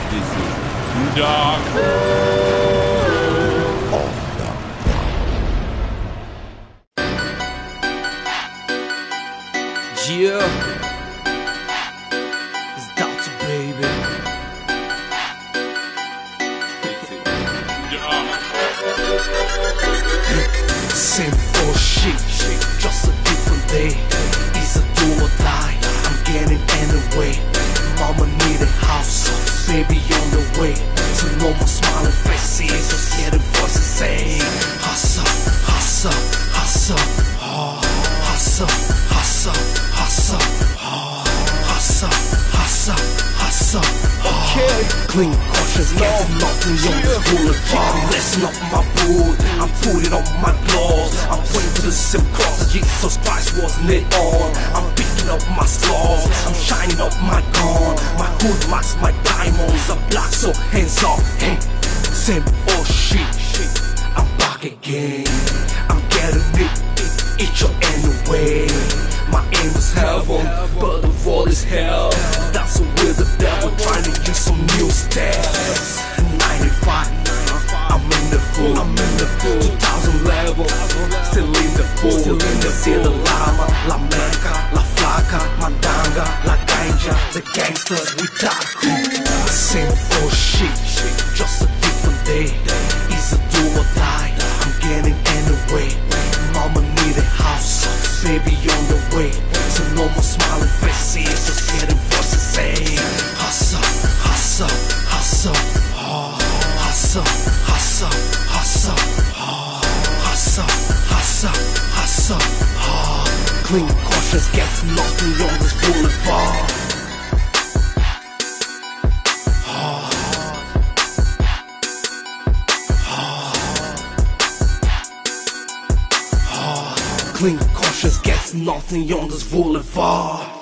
This is Dark. Yeah, it's Doctor Baby. Same old shit, just a different day. It's a do or die, I'm getting anyway. Mama need a house, baby on the way. So no more smiling faces, just getting voices saying hustle, hustle, hustle, oh, hustle, hustle, hustle, oh, hustle, hustle, hustle. Okay, clean, cautious, getting nothing on this boulevard. Listen up my boot, I'm putting on my gloves. I'm praying to the same cross that Jesus Christ was nailed on. I'm picking up my scars, I'm shining up my gun. My hood marks, my diamonds are black, so hands up. Hey, same old shit, I'm back again. I'm getting it, each or anyway. My aim is heaven, but the world is hell. That's with the devil trying to use some new steps. 95, I'm in the hood, I'm in the hood. 2011, still in the hood, still in the hood. The Lama, La Meca, La Flaca, Mandanga, La Ganja, the gangsters we die cool. Same old shit, just a different day. It's a do or die, I'm getting anyway. Mama need a house, baby on the way. So no more smiling faces, just getting voices saying hustle, hustle, hustle, oh, hustle, hustle, hustle, oh, hustle, hustle, hustle, oh. Clean, cautious, gets nothing on this boulevard. Clean, cautious, gets nothing on this boulevard.